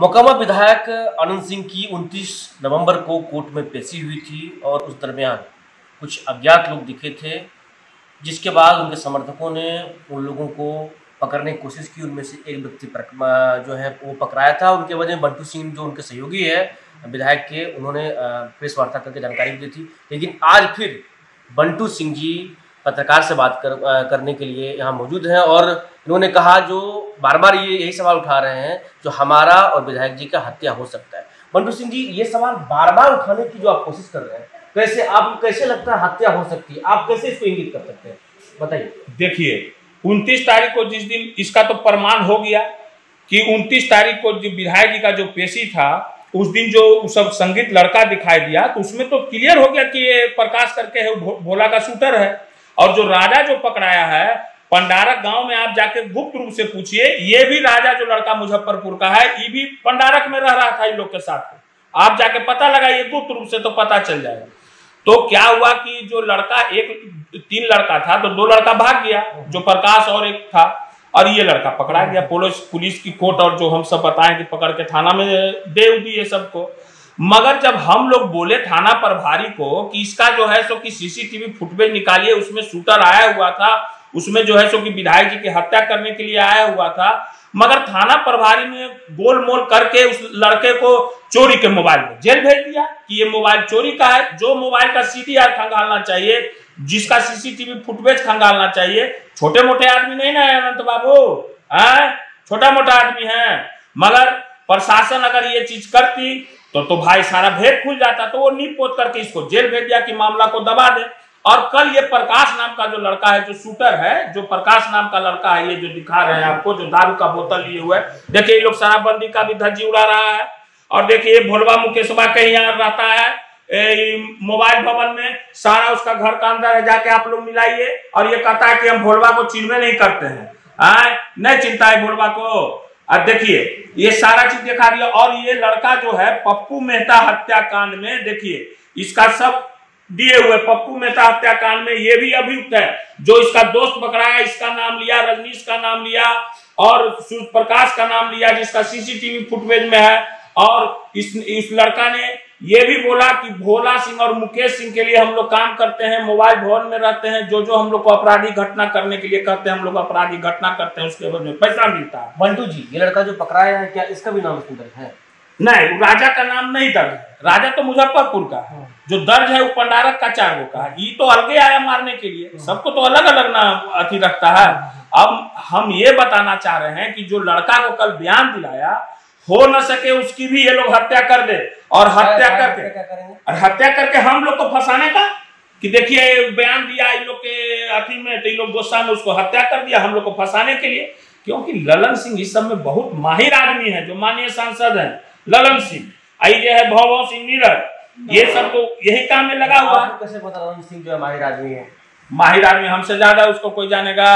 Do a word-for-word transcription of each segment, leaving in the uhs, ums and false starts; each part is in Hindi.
मोकामा विधायक आनंद सिंह की उनतीस नवंबर को कोर्ट में पेशी हुई थी और उस दरमियान कुछ अज्ञात लोग दिखे थे, जिसके बाद उनके समर्थकों ने उन लोगों को पकड़ने की कोशिश की। उनमें से एक व्यक्ति जो है वो पकड़ाया था। उनके वजह बंटू सिंह जो उनके सहयोगी है विधायक के, उन्होंने प्रेस वार्ता करके जानकारी दी थी। लेकिन आज फिर बंटू सिंह जी पत्रकार से बात कर, करने के लिए यहाँ मौजूद हैं और इन्होंने कहा जो बार बार ये यही सवाल उठा रहे हैं जो हमारा और विधायक जी का हत्या हो सकता है। बंटू सिंह जी, ये सवाल बार बार उठाने की जो आप कोशिश कर रहे हैं, कैसे आपको कैसे लगता है हत्या हो सकती है? आप कैसे इसको इंगित कर सकते हैं, बताइए। देखिए, उनतीस तारीख को जिस दिन इसका तो प्रमाण हो गया कि उनतीस तारीख को जो विधायक जी का जो पेशी था, उस दिन जो सब संगीत लड़का दिखाई दिया तो उसमें तो क्लियर हो गया कि ये प्रकाश करके है भो, भोला का शूटर है। और जो राजा जो पकड़ाया है पंडारक गांव में, आप जाके गुप्त रूप से पूछिए, ये भी राजा जो लड़का मुजफ्फरपुर का है, ये भी पंडारक में रह रहा था इन लोग के साथ। आप जाके पता लगाइए गुप्त रूप से तो पता चल जाएगा। तो क्या हुआ कि जो लड़का, एक तीन लड़का था तो दो लड़का भाग गया, जो प्रकाश और एक था, और ये लड़का पकड़ा गया। पुलिस पुलिस की कोर्ट और जो हम सब बताएं कि पकड़ के थाना में दे दिए सबको। मगर जब हम लोग बोले थाना प्रभारी को कि इसका जो है सो कि सीसीटीवी फुटेज निकालिए, उसमें शूटर आया हुआ था, उसमें जो है सो कि विधायक जी की हत्या करने के लिए आया हुआ था, मगर थाना प्रभारी ने गोल मोल करके उस लड़के को चोरी के मोबाइल में जेल भेज दिया कि ये मोबाइल चोरी का है। जो मोबाइल का सीडीआर खंगालना चाहिए, जिसका सीसीटीवी फुटेज खंगालना चाहिए, छोटे मोटे आदमी नहीं ना है अनंत बाबू, है छोटा मोटा आदमी है। मगर प्रशासन अगर ये चीज करती तो तो भाई सारा भेद खुल जाता। तो वो नींद पोत करके इसको जेल भेज दिया कि मामला को दबा दे। और कल ये प्रकाश नाम का जो लड़का है, जो शूटर है, जो प्रकाश नाम का लड़का है, ये जो दिखा रहे हैं आपको, जो दारू का बोतल लिए हुए, देखिए ये लोग शराबबंदी का भी धज्जी उड़ा रहा है। और देखिए भोलवा मुकेशवा कहीं यहाँ रहता है मोबाइल भवन में, सारा उसका घर का अंदर है, जाके आप लोग मिलाइए। और ये कहता है कि हम भोलवा को चिन्हवे नहीं करते हैं, आए नहीं चिंता है भोलवा को। अब देखिए ये सारा चीज दिखा दिया। और ये लड़का जो है पप्पू मेहता हत्याकांड में, देखिए इसका सब दिए हुए, पप्पू मेहता हत्याकांड में ये भी अभियुक्त है। जो इसका दोस्त पकड़ा है, इसका नाम लिया, रजनीश का नाम लिया और सूर्य प्रकाश का नाम लिया, जिसका सीसीटीवी फुटेज में है। और इस इस लड़का ने ये भी बोला कि भोला सिंह और मुकेश सिंह के लिए हम लोग काम करते हैं, मोबाइल भवन में रहते हैं, जो जो हम लोग को अपराधी घटना करने के लिए कहते हैं, हम लोग अपराधी घटना करते हैं, उसके बदले में पैसा मिलता है। बंटू जी, ये लड़का जो पकड़ाया है, क्या इसका भी नाम इसमें दर्ज है? नहीं, राजा का नाम नहीं दर्ज है। राजा तो मुजफ्फरपुर का है, जो दर्ज है वो पंडारक का चार गो का है। ये तो अलगे आया मारने के लिए, सबको तो अलग अलग नाम अति रखता है। अब हम ये बताना चाह रहे हैं कि जो लड़का को कल बयान दिलाया, हो न सके उसकी भी ये लोग हत्या कर दे। और हत्या करके और हत्या करके हम लोग को फंसाने का कि देखिए बयान दिया इन लोग के अति में, तो इन लोग गुस्सा में उसको हत्या कर दिया हम लोग को फंसाने के लिए। क्योंकि ललन सिंह इस सब में बहुत माहिर आदमी है, जो माननीय सांसद है ललन सिंह, आई जो है भव सिंह नीरज, ये सब तो यही काम में लगा हुआ है। कैसे पता ललन सिंह जो है माहिर आदमी है? माहिर आदमी हमसे ज्यादा उसको कोई जानेगा।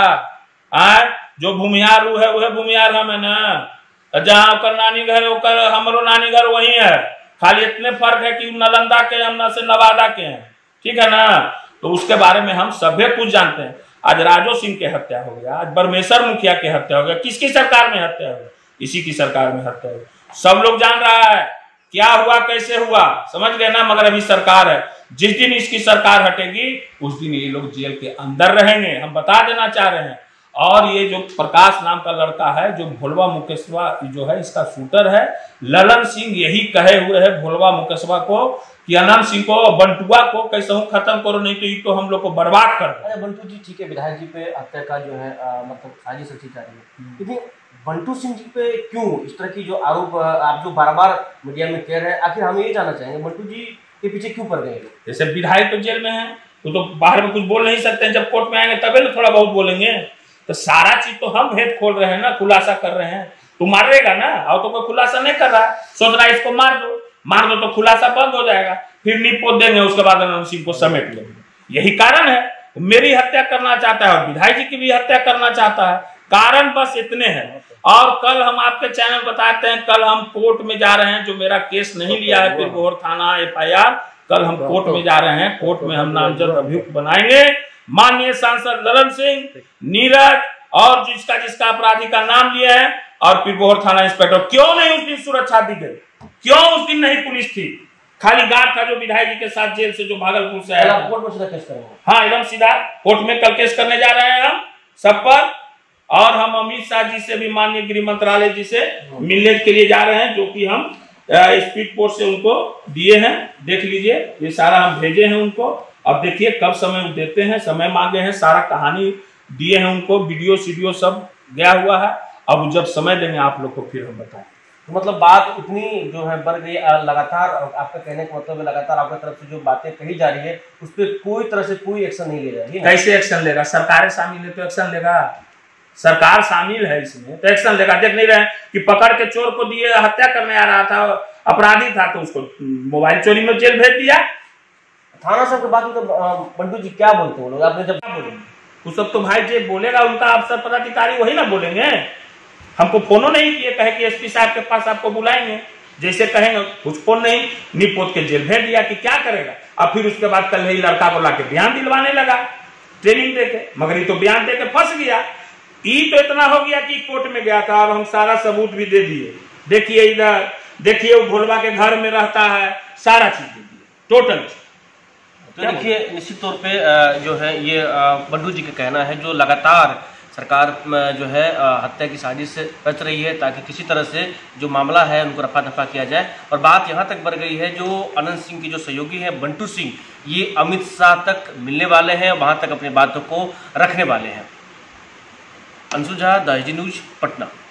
आए जो भूमिहार है वह भूमिहार हम है ना, जहाँ ओकर नानी घर ओकर हमरो नानी घर वही है, खाली इतने फर्क है कि नालंदा के हम से नवादा के हैं, ठीक है ना। तो उसके बारे में हम सभी कुछ जानते हैं। आज राजो सिंह की हत्या हो गया, आज परमेश्वर मुखिया की हत्या हो गया, किसकी सरकार में हत्या हो गया? इसी की सरकार में हत्या हो गया। सब लोग जान रहा है क्या हुआ, कैसे हुआ, समझ गए ना। मगर अभी सरकार है, जिस दिन इसकी सरकार हटेगी उस दिन ये लोग जेल के अंदर रहेंगे, हम बता देना चाह रहे हैं। और ये जो प्रकाश नाम का लड़का है, जो भोलवा मुकेशवा जो है, इसका शूटर है। ललन सिंह यही कहे हुए है भोलवा मुकेशवा को कि अनंत सिंह को, बंटुआ को कैसे हूँ खत्म करो, नहीं तो ये तो हम लोग को बर्बाद कर दो। अरे बंटू जी, ठीक है, विधायक जी पे हत्या का जो है आ, मतलब साजिश रची जा रही है, लेकिन बंटू सिंह जी पे क्यों इस तरह की जो आरोप आप जो बार बार मीडिया में कह रहे हैं, आखिर हम ये जानना चाहेंगे बंटू जी के पीछे क्यों पड़ गए? जैसे विधायक तो जेल में है, तो, तो बाहर में कुछ बोल नहीं सकते हैं, जब कोर्ट में आएंगे तभी तो थोड़ा बहुत बोलेंगे। तो सारा चीज तो हम भेद खोल रहे हैं ना, खुलासा कर रहे हैं। तू मारेगा ना, और तो कोई खुलासा नहीं कर रहा है, सोच रहा है इसको मार दो, मार दो तो खुलासा बंद हो जाएगा, फिर नींव पोत देंगे, उसके बाद अनंत सिंह को समेट लेंगे। यही कारण है, मेरी हत्या करना चाहता है और विधायक जी की भी हत्या करना चाहता है। कारण बस इतने हैं। और कल हम आपके चैनल बताते हैं, कल हम कोर्ट में जा रहे हैं, जो मेरा केस नहीं लिया है फिर गोहर थाना एफ आई आर, कल हम कोर्ट में जा रहे हैं। कोर्ट में हम नामजद अभियुक्त बनाएंगे माननीय सांसद ललन सिंह, नीरज और जिसका जिसका अपराधी का नाम लिए हैं, और पिरबोहर थाना इंस्पेक्टर। क्यों नहीं उस दिन सुरक्षा दी गई? क्यों उस दिन नहीं पुलिस थी? खाली गार्ड था जो विधायक जी के साथ जेल से जो भागलपुर से आया। कोर्ट में सीधा केस करेंगे? हाँ, एकदम सीधा कोर्ट में कल केस करने जा रहे हैं हम सब पर। और हम अमित शाह जी से भी, माननीय गृह मंत्रालय जी से मिलने के लिए जा रहे हैं, जो कि हम स्पीड पोस्ट से उनको दिए हैं। देख लीजिए, ये सारा हम भेजे हैं उनको। अब देखिए कब समय देते हैं, समय मांगे हैं, सारा कहानी दिए हैं उनको, वीडियो सीडियो सब गया हुआ है। अब जब समय देंगे आप लोग को फिर हम बताएं। मतलब बात इतनी जो है बढ़ गई लगातार, आपका कहने का मतलब है लगातार आपकी तरफ से जो बातें कही जा रही है उस पर कोई तरह से कोई एक्शन नहीं ले रहा है। कैसे एक्शन लेगा? सरकारें शामिल है तो एक्शन लेगा। सरकार शामिल है इसमें तो एक्शन लेगा। देख नहीं रहे कि पकड़ के चोर को दिए, हत्या करने आ रहा था, अपराधी था, तो उसको मोबाइल चोरी में जेल भेज दिया। थाना साहब के बाद तो बंटू जी क्या बोलते हैं लोग? आपने जब बोलेंगे वो सब तो भाई जो बोलेगा उनका अफसर पदाधिकारी वही ना बोलेंगे। हमको फोनो नहीं किए, कहे कि एसपी साहब के पास आपको बुलाएंगे, जैसे कहेंगे कुछ फोन नहीं, निपोत के जेल भेज दिया कि क्या करेगा। अब फिर उसके बाद कल ही लड़का को लाके बयान दिलवाने लगा ट्रेनिंग देके, मगर ये तो बयान देके फंस गया। ई तो इतना हो गया कि कोर्ट में गया था, अब हम सारा सबूत भी दे दिए। देखिए इधर देखिए, वो भोलवा के घर में रहता है, सारा चीज दे दिए टोटल। तो देखिए निश्चित तौर पे जो है ये बंटू जी का कहना है, जो लगातार सरकार जो है हत्या की साजिश रच रही है ताकि किसी तरह से जो मामला है उनको रफा दफा किया जाए। और बात यहाँ तक बढ़ गई है, जो अनंत सिंह की जो सहयोगी हैं बंटू सिंह, ये अमित शाह तक मिलने वाले हैं, वहाँ तक अपनी बातों को रखने वाले हैं। Anshu Jha, the H D news, Patna.